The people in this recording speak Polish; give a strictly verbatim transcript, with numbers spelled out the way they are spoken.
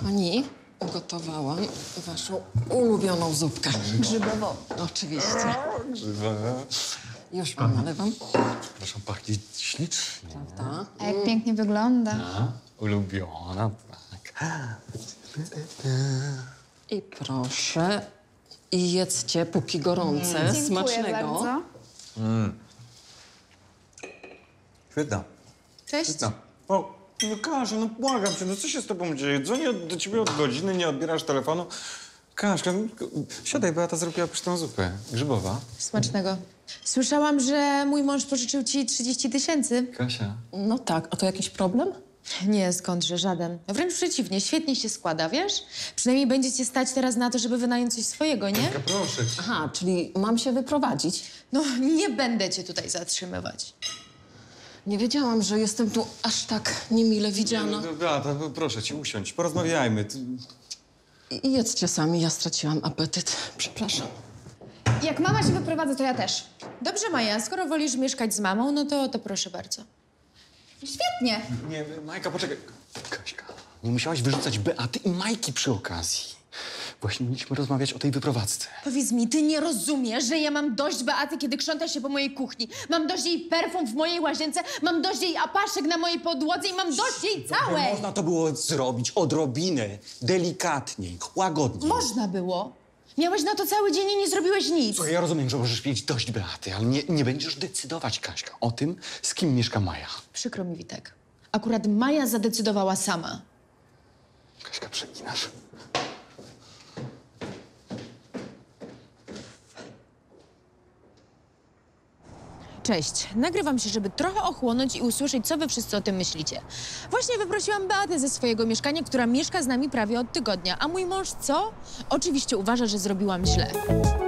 Kochani, ugotowałam waszą ulubioną zupkę. Grzybową. Oczywiście. Grzybowe. Już wam nalewam. Proszę, pachnie ślicznie. Prawda? A jak pięknie wygląda. A, ulubiona, tak. I proszę, i jedzcie, póki gorące. Dziękuję Smacznego. bardzo. Świetna. Cześć. Świetna. O, no Kasia, no błagam cię, no co się z tobą dzieje? Dzwonię do ciebie od godziny, nie odbierasz telefonu. Kaśka, no, siadaj, Beata zrobiła pyszną zupę. Grzybowa. Smacznego. Słyszałam, że mój mąż pożyczył ci trzydzieści tysięcy. Kasia. No tak, a to jakiś problem? Nie, skądże, żaden. Wręcz przeciwnie, świetnie się składa, wiesz? Przynajmniej będziecie stać teraz na to, żeby wynająć coś swojego, nie? Kaśka, proszę cię. Aha, czyli mam się wyprowadzić. No, nie będę cię tutaj zatrzymywać. Nie wiedziałam, że jestem tu aż tak niemile widziana. No, Beata, no, proszę cię, usiądź, porozmawiajmy. Ty... I i jedzcie sami, ja straciłam apetyt. Przepraszam. Jak mama się wyprowadza, to ja też. Dobrze, Maja, skoro wolisz mieszkać z mamą, no to, to proszę bardzo. Świetnie. Nie, Majka, poczekaj. Kaśka, nie musiałaś wyrzucać Beaty i Majki przy okazji. Właśnie mieliśmy rozmawiać o tej wyprowadzce. Powiedz mi, ty nie rozumiesz, że ja mam dość Beaty, kiedy krząta się po mojej kuchni. Mam dość jej perfum w mojej łazience, mam dość jej apaszek na mojej podłodze i mam dość jej całej! Można to było zrobić odrobinę, delikatniej, łagodniej. Można było. Miałeś na to cały dzień i nie zrobiłeś nic. Słuchaj, ja rozumiem, że możesz mieć dość Beaty, ale nie, nie będziesz decydować, Kaśka, o tym, z kim mieszka Maja. Przykro mi, Witek. Akurat Maja zadecydowała sama. Kaśka, przeginasz. Cześć. Nagrywam się, żeby trochę ochłonąć i usłyszeć, co wy wszyscy o tym myślicie. Właśnie wyprosiłam Beatę ze swojego mieszkania, która mieszka z nami prawie od tygodnia. A mój mąż co? Oczywiście uważa, że zrobiłam źle.